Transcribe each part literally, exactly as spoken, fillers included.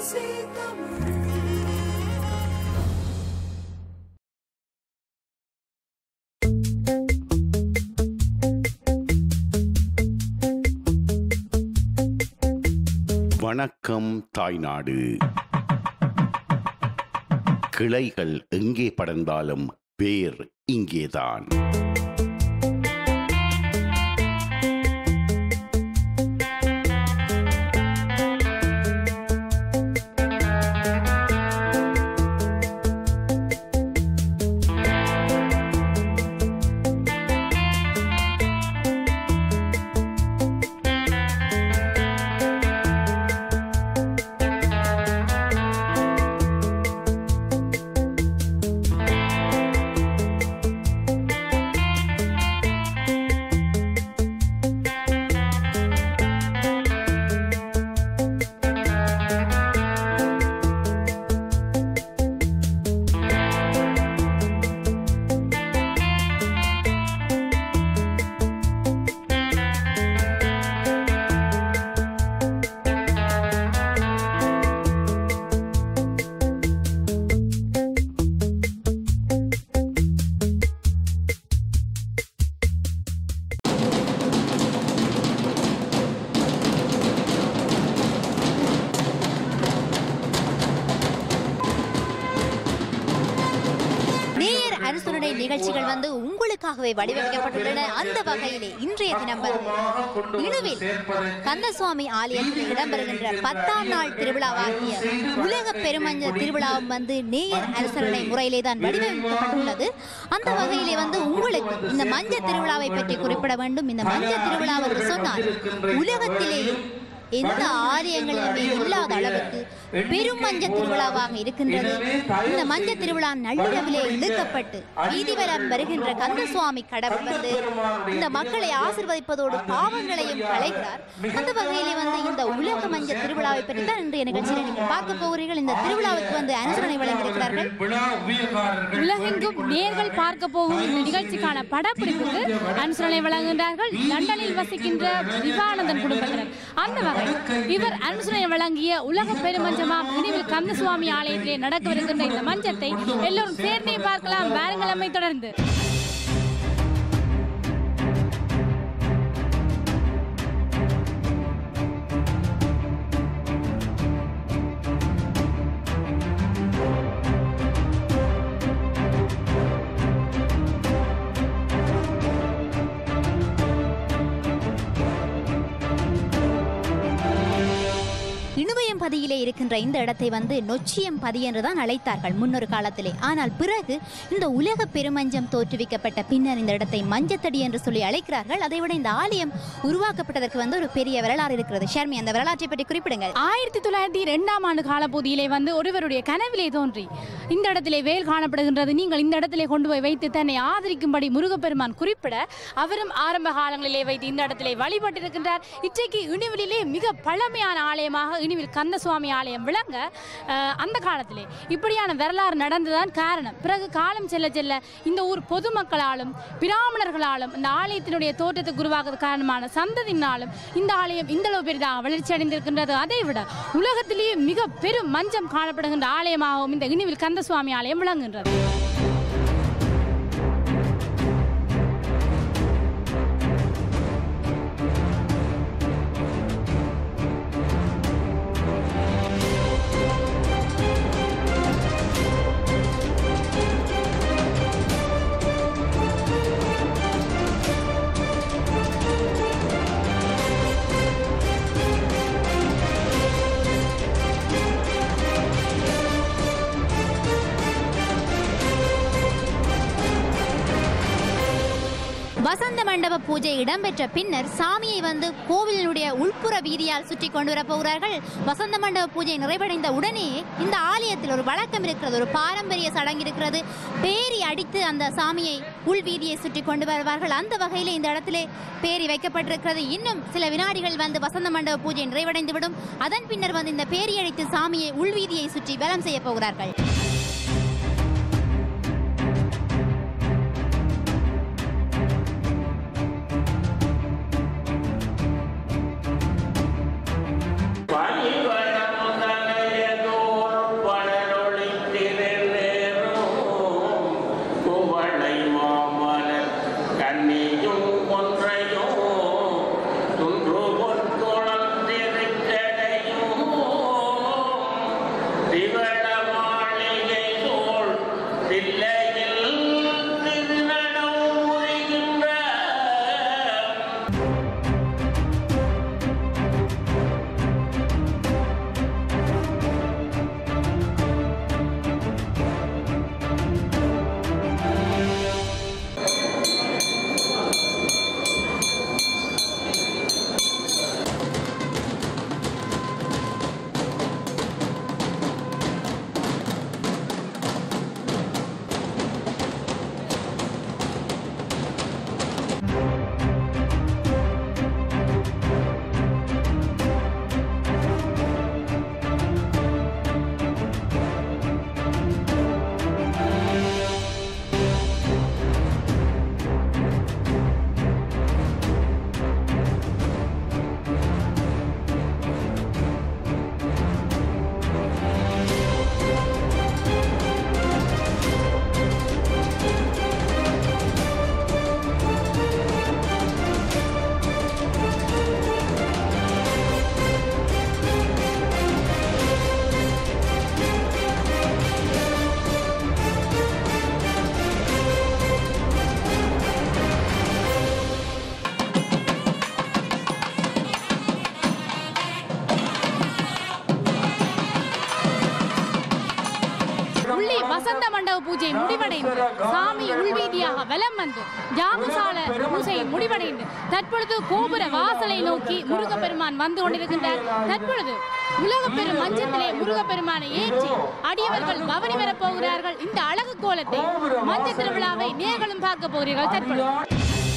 வணக்கம் தாய்நாடு. கிளைகள் எங்கே படர்ந்தாலும் வேர் இங்கேதான். நிகழ்ச்சிகள் வந்து உங்களுக்காகவே வடிவமைக்கப்பட்டுள்ளன. அந்த வகையிலே இன்றைய தினம் இணுவில் கந்தசுவாமி ஆலயத்தில் இடம்பெறுகின்ற பத்தாம் நாள் திருவிழாவாகிய உலக பெருமஞ்ச திருவிழாவும் வந்து நேயர் அனுசரணை முறையிலே தான் வடிவமைக்கப்பட்டுள்ளது. அந்த வகையிலே வந்து உங்களுக்கு இந்த மஞ்ச திருவிழாவை பற்றி குறிப்பிட வேண்டும். இந்த மஞ்ச திருவிழா என்று சொன்னால் உலகத்திலேயே எந்த ஆலயங்களிலுமே இல்லாத அளவுக்கு பெரும் மஞ்ச திருவிழாவாக இருக்கின்றது. இந்த மஞ்ச திருவிழா நள்ளிரவிலே இழுக்கப்பட்டு வீதிவலம் வருகின்ற கந்தசுவாமி கடவுள் வந்து இந்த மக்களை ஆசீர்வதிப்பதோடு பாவங்களையும் களைகிறார். அந்த வகையிலே வந்து இந்த உலக மஞ்ச திருவிழாவை பற்றி தான் இன்றைய நிகழ்ச்சியில் நீங்கள் பார்க்க போகிறீர்கள். இந்த திருவிழாவுக்கு வந்து அனுசரணை வழங்கியிருக்கிறார்கள். உலகெங்கும் நேர்கள் பார்க்க போகும் இந்த நிகழ்ச்சிக்கான படப்பிடிப்புக்கு அனுசரணை வழங்குகின்றார்கள் லண்டனில் வசிக்கின்ற விவானந்தன் குடும்பத்தினர். அந்த வகை இவர் அனுசரணை வழங்கிய உலக பெருமஞ்சமாம் இனிவில் கந்தசுவாமி ஆலயத்திலே நடக்கவிருக்கின்ற இந்த மஞ்சத்தை எல்லோரும் சேர்ந்தே பார்க்கலாம். வாரங்கிழமை தொடர்ந்து பதியிலே இருக்கின்ற இந்த இடத்தை வந்து நொச்சியம் பதி என்றுதான் அழைத்தார்கள் முன்னொரு காலத்திலே. ஆனால் பிறகு இந்த உலக பெருமஞ்சம் தோற்றுவிக்கப்பட்ட பின்னர் இந்த இடத்தை மஞ்சத்தடி என்று சொல்லி அழைக்கிறார்கள். அதை விட இந்த ஆலயம் உருவாக்கப்பட்டதற்கு வந்து ஒரு பெரிய வரலாறு இருக்கிறது. ஷர்மி, அந்த வரலாற்றை பற்றி குறிப்பிடுங்கள். ஆயிரத்தி தொள்ளாயிரத்தி இரண்டாம் ஆண்டு காலப்பகுதியிலே வந்து ஒருவருடைய கனவிலே தோன்றி இந்த இடத்திலே வேல் காணப்படுகின்றது, நீங்கள் இந்த இடத்திலே கொண்டு போய் வைத்து தன்னை ஆதரிக்கும்படி முருகப்பெருமான் குறிப்பிட அவரும் ஆரம்ப காலங்களிலே வைத்து இந்த இடத்திலே வழிபட்டிருக்கின்றார். இன்றைக்கு இணுவிலே மிக பழமையான ஆலயமாக இணுவில் கந்தசுவாமி ஆலயம் விளங்க அந்த காலத்திலே இப்படியான வரலாறு நடந்ததான் காரணம். பிறகு காலம் செல்ல செல்ல இந்த ஊர் பொதுமக்களாலும் பிராமணர்களாலும் இந்த ஆலயத்தினுடைய தோற்றத்துக்கு உருவாக்குவது காரணமான சந்ததியினாலும் இந்த ஆலயம் இந்த அளவு பெரிதாக வளர்ச்சி அடைந்திருக்கின்றது. அதை விட உலகத்திலேயே மிக பெரும் மஞ்சம் காணப்படுகின்ற ஆலயமாகவும் இந்த இணுவில் கந்தசுவாமி ஆலயம் விளங்குகின்றது. வசந்த மண்டப பூஜை இடம்பெற்ற பின்னர் சாமியை வந்து கோவிலினுடைய உள்புற வீதியால் சுற்றி கொண்டு வர போகிறார்கள். வசந்த மண்டப பூஜை நிறைவடைந்த உடனே இந்த ஆலயத்தில் ஒரு வழக்கம் இருக்கிறது, ஒரு பாரம்பரிய சடங்கு இருக்கிறது. பேரி அடித்து அந்த சாமியை உள் வீதியை சுற்றி கொண்டு வருவார்கள். அந்த வகையில் இந்த இடத்திலே பேரி வைக்கப்பட்டிருக்கிறது. இன்னும் சில வினாடிகள் வந்து வசந்த மண்டப பூஜை நிறைவடைந்து விடும். அதன் பின்னர் வந்து இந்த பேரி அடித்து சாமியை உள் வீதியை சுற்றி வலம் செய்ய போகிறார்கள். Bye. வசந்த மண்டப பூஜை முடிவடைந்து சாமி உள்வீதியாக வலம் வந்து ஜாமசால பூஜை முடிவடைந்து தற்பொழுது கோபுர வாசலை நோக்கி முருகப்பெருமான் வந்து கொண்டிருக்கின்றார். தற்பொழுது உலகப்பெரும் மஞ்சத்திலே முருகப்பெருமானை ஏற்றி அடியவர்கள் பவனி வரப் போகிறார்கள். இந்த அழகு கோலத்தை மஞ்ச திருவிழாவை நேர்களும் பார்க்க போகிறீர்கள். தற்பொழுது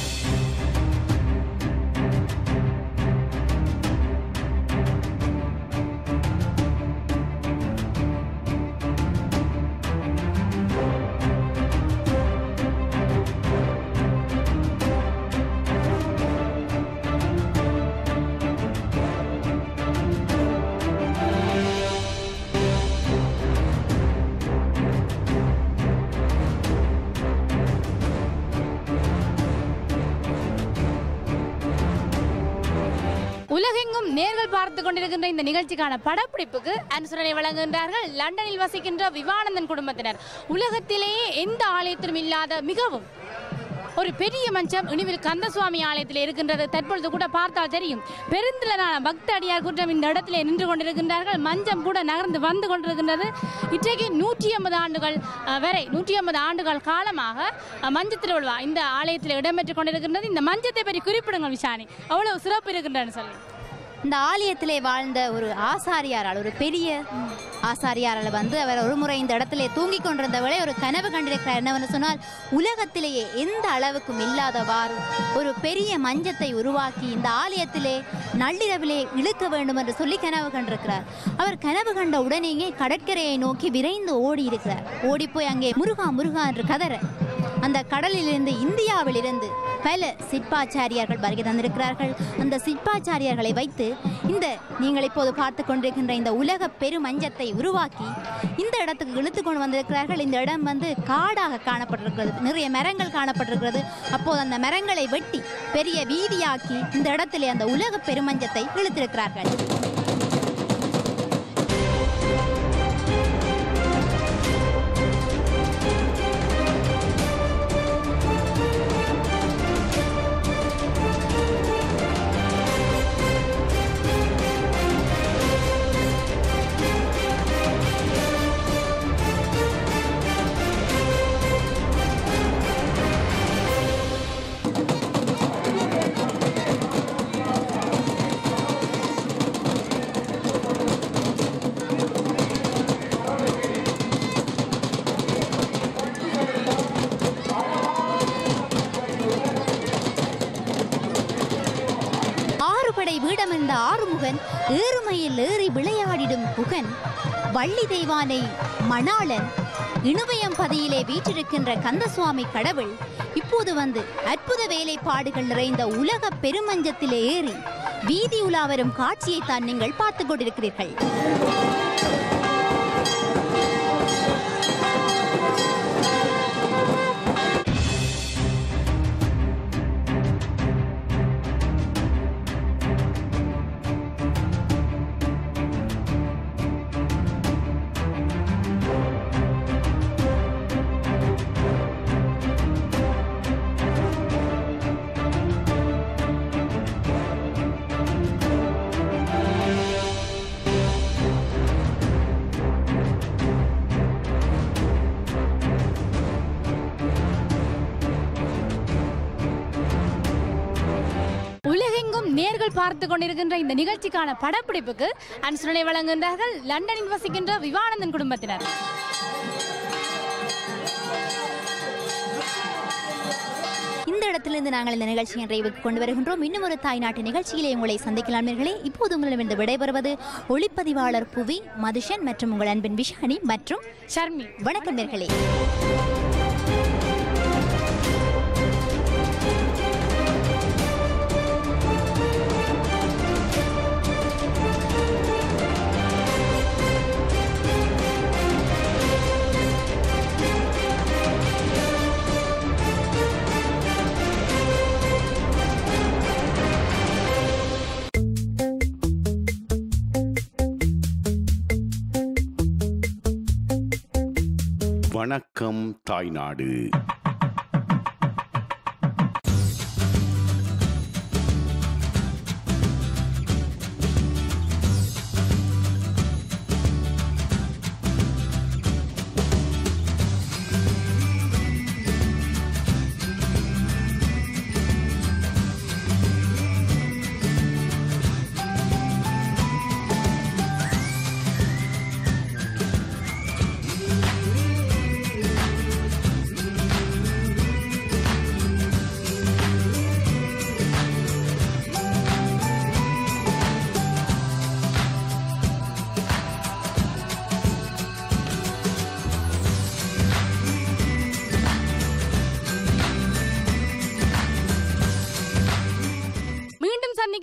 உலகெங்கும் நேர்கள் பார்த்து கொண்டிருக்கின்ற இந்த நிகழ்ச்சிக்கான படப்பிடிப்புக்கு அனுசரணை வழங்குகின்றார்கள் லண்டனில் வசிக்கின்ற விவானந்தன் குடும்பத்தினர். உலகத்திலேயே எந்த ஆலயத்திலும் இல்லாத மிகவும் ஒரு பெரிய மஞ்சம் இனிவில் கந்தசுவாமி ஆலயத்தில் இருக்கின்றது. தற்பொழுது கூட பார்த்தால் தெரியும், பெருந்திரளான பக்த அடியார் கூட்டம் இந்த இடத்திலே நின்று கொண்டிருக்கின்றார்கள். மஞ்சம் கூட நகர்ந்து வந்து கொண்டிருக்கின்றது. இன்றைக்கு நூற்றி ஐம்பது ஆண்டுகள் வரை நூற்றி ஐம்பது ஆண்டுகள் காலமாக மஞ்ச திருவிழா இந்த ஆலயத்தில் இடம்பெற்றுக் கொண்டிருக்கின்றது. இந்த மஞ்சத்தை பற்றி குறிப்பிடுங்கள் விஷானி, அவ்வளவு சிறப்பு இருக்கின்றன்னு சொல்லி. இந்த ஆலயத்திலே வாழ்ந்த ஒரு ஆசாரியாரால், ஒரு பெரிய ஆசாரியாரால் வந்து அவர் ஒரு முறை இந்த இடத்திலே தூங்கி கொண்டிருந்தவளை ஒரு கனவு கண்டிருக்கிறார். என்னவென்று சொன்னால், உலகத்திலேயே எந்த அளவுக்கும் இல்லாதவாறு ஒரு பெரிய மஞ்சத்தை உருவாக்கி இந்த ஆலயத்திலே நள்ளிரவிலே இழுக்க வேண்டும் என்று சொல்லி கனவு கண்டிருக்கிறார். அவர் கனவு கண்ட உடனேயே கடற்கரையை நோக்கி விரைந்து ஓடி இருக்கிறார். ஓடி போய் அங்கே முருகா முருகா என்று கதற அந்த கடலிலிருந்து இந்தியாவிலிருந்து பல சிற்பாச்சாரியார்கள் வருகை தந்திருக்கிறார்கள். அந்த சிற்பாச்சாரியார்களை வைத்து இந்த நீங்கள் இப்போது பார்த்து கொண்டிருக்கின்ற இந்த உலக பெருமஞ்சத்தை உருவாக்கி இந்த இடத்துக்கு இழுத்து கொண்டு வந்திருக்கிறார்கள். இந்த இடம் வந்து காடாக காணப்பட்டிருக்கிறது, நிறைய மரங்கள் காணப்பட்டிருக்கிறது. அப்போது அந்த மரங்களை வெட்டி பெரிய வீதியாக்கி இந்த இடத்திலே அந்த உலக பெருமஞ்சத்தை இழுத்திருக்கிறார்கள். வீடமிருந்த ஆறுமுகன் ஏறுமையில் ஏறி விளையாடிடும் புகன் வள்ளி தெய்வானை மணாளன் இணுவயம் பதியிலே வீற்றிருக்கின்ற கந்தசுவாமி கடவுள் இப்போது வந்து அற்புத வேலைப்பாடுகள் நிறைந்த உலக பெருமஞ்சத்திலே ஏறி வீதி உலா வரும் காட்சியைத்தான் நீங்கள் பார்த்து கொண்டிருக்கிறீர்கள். நேர்கள் பார்த்து கொண்டிருக்கின்ற இந்த நிகழ்ச்சிக்கான படப்பிடிப்புக்கு அனுசரணை வழங்குகின்றார்கள் லண்டனில் வசிக்கின்ற விவானந்தன் குடும்பத்தினர். இந்த இடத்திலிருந்து நாங்கள் இந்த நிகழ்ச்சியின் நிறைவுக்கு கொண்டு வருகின்றோம். இன்னும் ஒரு தாய்நாட்டு நிகழ்ச்சியிலே உங்களை சந்திக்கலாம் நேர்களே. இப்போது உங்களிடமிருந்து விடைபெறுவது ஒளிப்பதிவாளர் புவி, மதுஷன் மற்றும் உங்கள் அன்பின் விஷானி மற்றும் ஷர்மி. வணக்கம் நேர்களே. வணக்கம் தாய்நாடு.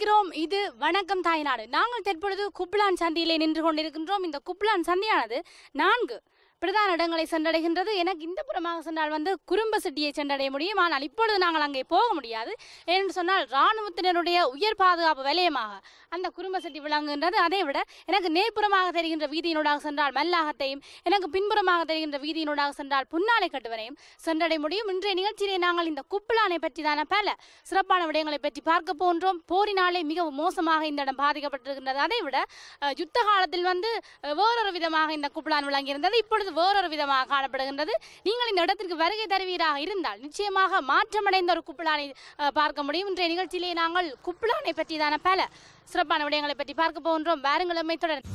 இணைந்திருக்கின்றோம். இது வணக்கம் தாய்நாடு. நாங்கள் தற்பொழுது குப்லான் சந்தியிலே நின்று கொண்டிருக்கின்றோம். இந்த குப்லான் சந்தியானது நான்கு பிரதான இடங்களை சென்றடைகின்றது. எனக்கு இந்த புறமாக சென்றால் வந்து குறும்ப சிட்டியை சென்றடைய முடியும். ஆனால் இப்பொழுது நாங்கள் அங்கே போக முடியாது. ஏனென்று சொன்னால் இராணுவத்தினருடைய உயர் பாதுகாப்பு வலயமாக அந்த குறும்ப சிட்டி விளங்குகின்றது. அதை விட எனக்கு நேர்ப்புறமாக தெரிகின்ற வீதியினூடாக சென்றால் மல்லாகத்தையும், எனக்கு பின்புறமாக தெரிகின்ற வீதியினூடாக சென்றால் புன்னாலை கட்டுவனையும் சென்றடைய முடியும். இன்றைய நிகழ்ச்சியிலே நாங்கள் இந்த குப்லானை பற்றி தான பல சிறப்பான விடயங்களை பற்றி பார்க்க போன்றோம். போரினாலே மிகவும் மோசமாக இந்த இடம் பாதிக்கப்பட்டிருக்கின்றது. அதை விட யுத்த காலத்தில் வந்து வேறொரு விதமாக இந்த குப்லான் விளங்கியிருந்தது. இப்பொழுது வேறொரு விதமாக காணப்படுகின்றது. நீங்கள் இந்த இடத்திற்கு வருகை தருவீராக இருந்தால் நிச்சயமாக மாற்றமடைந்த ஒரு குப்லானை பார்க்க முடியும். இன்றைய நிகழ்ச்சியிலே நாங்கள் குப்லானை பற்றி தான பல சிறப்பான விடயங்களை பற்றி பார்க்க போகின்றோம். வாருங்கள் நம்மை தொடர்ந்து.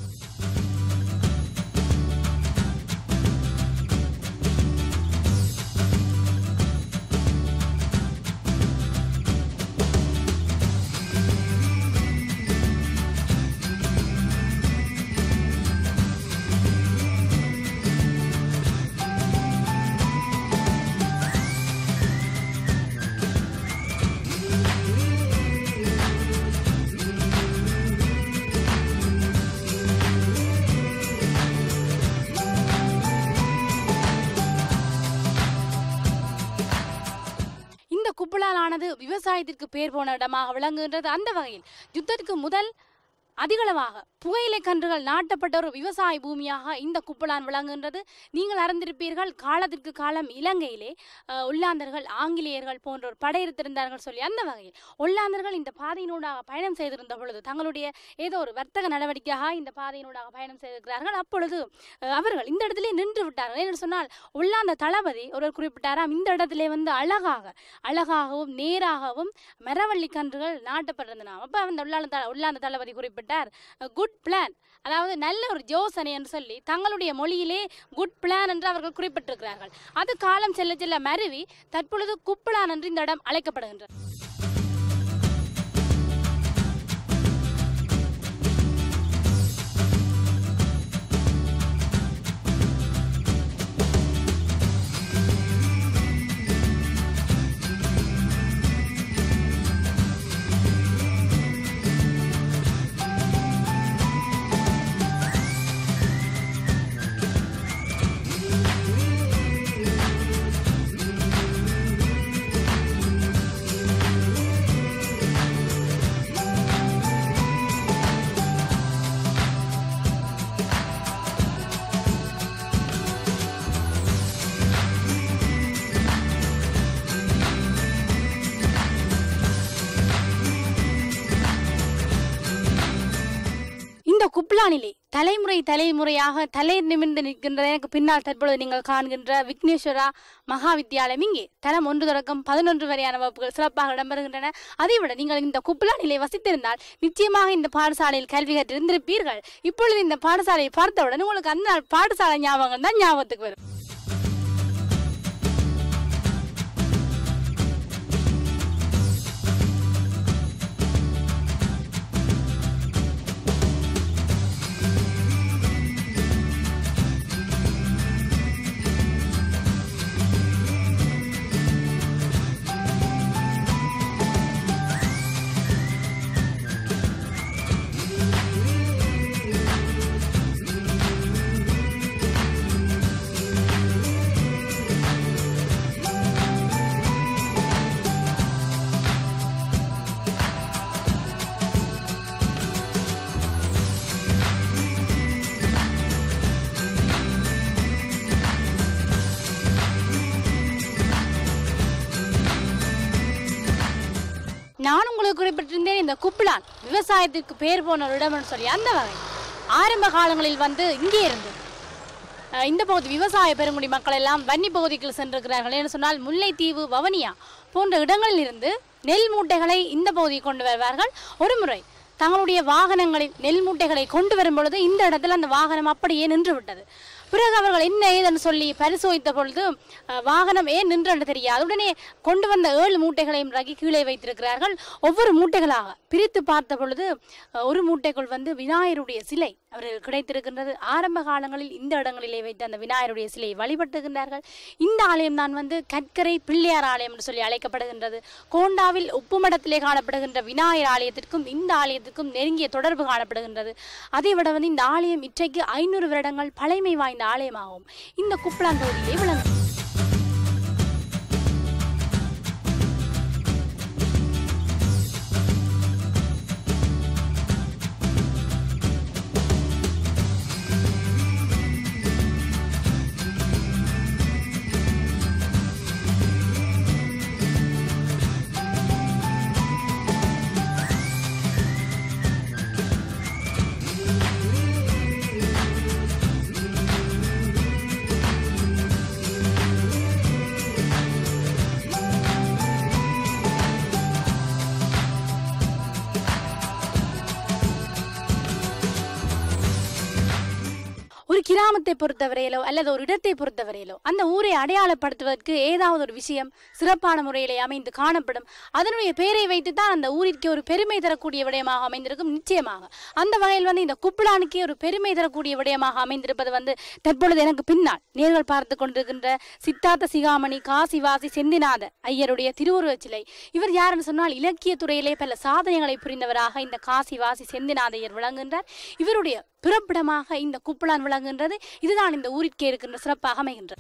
குப்லானானது விவசாயத்திற்கு பேர் போன இடமாக விளங்குகின்றது. அந்த வகையில் யுத்தத்துக்கு முதல் அதிகளவாக புகையிலை கன்றுகள் நாட்டப்பட்ட ஒரு விவசாய பூமியாக இந்த குப்லான் விளங்குகின்றது. நீங்கள் அறிந்திருப்பீர்கள், காலத்திற்கு காலம் இலங்கையிலே ஒல்லாந்தர்கள் ஆங்கிலேயர்கள் போன்ற ஒரு படையெடுத்திருந்தார்கள் சொல்லி. அந்த வகையில் ஒல்லாந்தர்கள் இந்த பாதையினூடாக பயணம் செய்திருந்த பொழுது தங்களுடைய ஏதோ ஒரு வர்த்தக நடவடிக்கையாக இந்த பாதையினூடாக பயணம் செய்திருக்கிறார்கள். அப்பொழுது அவர்கள் இந்த இடத்திலே நின்று விட்டார்கள். என்று சொன்னால் ஒல்லாந்த தளபதி ஒருவர் குறிப்பிட்டாராம், இந்த இடத்திலே வந்து அழகாக அழகாகவும் நேராகவும் மரவள்ளி கன்றுகள் நாட்டப்பட்டிருந்தன. அப்போ அந்த ஒல்லாந்த ஒல்லாந்த தளபதி குறிப்பிட்டார், குட் பிளான், அதாவது நல்ல ஒரு யோசனை என்று சொல்லி தங்களுடைய மொழியிலே குட் பிளான் என்று அவர்கள் குறிப்பிட்டிருக்கிறார்கள். அது காலம் செல்ல செல்ல மருவி தற்பொழுது குப்லான் என்று இந்த இடம் அழைக்கப்படுகின்றது. குப்லானிலே தலைமுறை தலைமுறையாக தலை நிமிர்ந்து நிற்கின்ற எனக்கு பின்னால் தற்பொழுது நீங்கள் காண்கின்ற விக்னேஸ்வரா மகா வித்தியாலயம். இங்கே தரம் ஒன்று தொடக்கம் பதினொன்று வரையான வகுப்புகள் சிறப்பாக இடம்பெறுகின்றன. அதைவிட நீங்கள் இந்த குப்லானிலே வசித்திருந்தால் நிச்சயமாக இந்த பாடசாலையில் கல்வி கற்றிருந்திருப்பீர்கள். இப்பொழுது இந்த பாடசாலையை பார்த்தவுடன் உங்களுக்கு அந்த பாடசாலை ஞாபகம் தான் ஞாபகத்துக்கு வரும். நான் உங்களுக்கு குறிப்பிட்டிருந்தேன், இந்த குப்லான் விவசாயத்திற்கு பேர் போன ஒரு இடம்னு சொல்லி. அந்த வகை ஆரம்ப காலங்களில் வந்து இங்கே இருந்து இந்த பகுதி விவசாய பெருங்குடி மக்கள் எல்லாம் வன்னி பகுதிக்கு சென்றிருக்கிறார்கள். என்று சொன்னால் முல்லைத்தீவு, வவுனியா போன்ற இடங்களில் இருந்து நெல் மூட்டைகளை இந்த பகுதியை கொண்டு வருவார்கள். ஒரு முறை தங்களுடைய வாகனங்களில் நெல் மூட்டைகளை கொண்டு வரும் பொழுது இந்த இடத்துல அந்த வாகனம் அப்படியே நின்று விட்டது. பிறகு அவர்கள் என்ன ஏதென்று சொல்லி பரிசோதித்த பொழுது வாகனம் ஏன் நின்று தெரியாது. உடனே கொண்டு வந்த ஏழு மூட்டைகளையும் ரகி கீழே வைத்திருக்கிறார்கள். ஒவ்வொரு மூட்டைகளாக பிரித்து பார்த்த பொழுது ஒரு மூட்டைக்குள் வந்து விநாயகருடைய சிலை அவர்கள் கிடைத்திருக்கின்றது. ஆரம்ப காலங்களில் இந்த இடங்களிலே வைத்து அந்த விநாயகருடைய சிலையை வழிபட்டுகின்றார்கள். இந்த ஆலயம் தான் வந்து கற்கரை பிள்ளையார் ஆலயம் என்று சொல்லி அழைக்கப்படுகின்றது. கோண்டாவில் உப்புமடத்திலே காணப்படுகின்ற விநாயகர் ஆலயத்திற்கும் இந்த ஆலயத்திற்கும் நெருங்கிய தொடர்பு காணப்படுகின்றது. அதை விட வந்து இந்த ஆலயம் இன்றைக்கு ஐநூறு வருடங்கள் பழமை வாய்ந்த ஆலயமாகும். இந்த குப்லான் பகுதியிலே விளங்கும். ஒரு கிராமத்தை பொறுத்தவரையிலோ அல்லது ஒரு இடத்தை பொறுத்தவரையிலோ அந்த ஊரை அடையாளப்படுத்துவதற்கு ஏதாவது ஒரு விஷயம் சிறப்பான முறையிலே அமைந்து காணப்படும். அதனுடைய பெயரை வைத்து தான் அந்த ஊரிற்கு ஒரு பெருமை தரக்கூடிய விடயமாக அமைந்திருக்கும். நிச்சயமாக அந்த வகையில் வந்து இந்த குப்லானுக்கே ஒரு பெருமை தரக்கூடிய விடயமாக அமைந்திருப்பது வந்து தற்பொழுது எனக்கு பின்னால் நேர்கள் பார்த்து கொண்டிருக்கின்ற சித்தார்த்த சிகாமணி காசிவாசி செந்திநாத ஐயருடைய திருவுருவச் சிலை. இவர் யாருன்னு சொன்னால் இலக்கிய துறையிலே பல சாதனைகளை புரிந்தவராக இந்த காசிவாசி செந்திநாத ஐயர் விளங்குகின்றார். இவருடைய பிறப்பிடமாக இந்த குப்லான் விளங்குகின்றது. இதுதான் இந்த ஊரிற்கே இருக்கின்ற சிறப்பாக அமைகின்றது.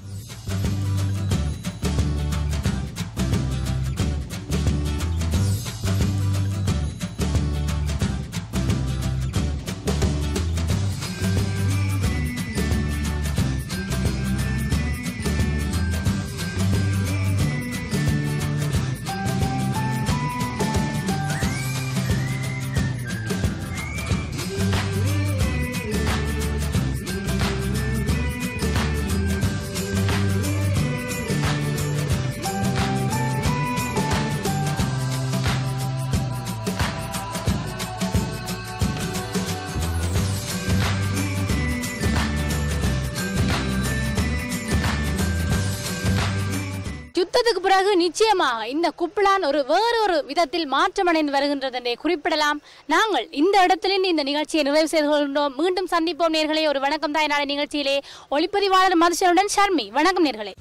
யுத்தத்துக்கு பிறகு நிச்சயமாக இந்த குப்லான் ஒரு வேறொரு விதத்தில் மாற்றமடைந்து வருகின்றது என்றே குறிப்பிடலாம். நாங்கள் இந்த இடத்திலிருந்து இந்த நிகழ்ச்சியை நிறைவு செய்து கொள்கின்றோம். மீண்டும் சந்திப்போம் நேர்களே. ஒரு வணக்கம் தாய் நாடு நிகழ்ச்சியிலே ஒளிப்பதிவாளர் மதுசனுடன் ஷர்மி. வணக்கம் நேர்களே.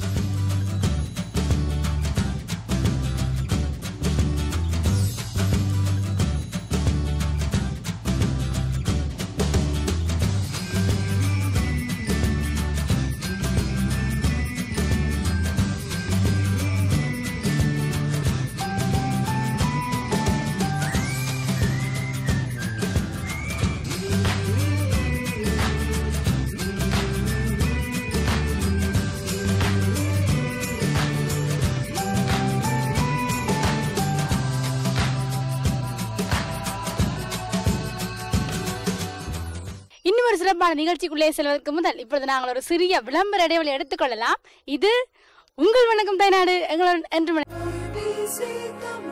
இன்னொரு சிறப்பான நிகழ்ச்சிக்குள்ளே செல்வதற்கு முதல் இப்பொழுது நாங்கள் ஒரு சிறிய விளம்பர இடைவெளி எடுத்துக்கொள்ளலாம். இது உங்கள் வணக்கம் தாய்நாடு எங்களுடன் என்று